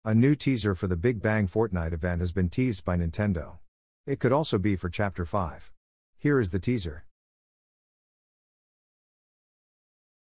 A new teaser for the Big Bang Fortnite event has been teased by Nintendo. It could also be for Chapter 5. Here is the teaser.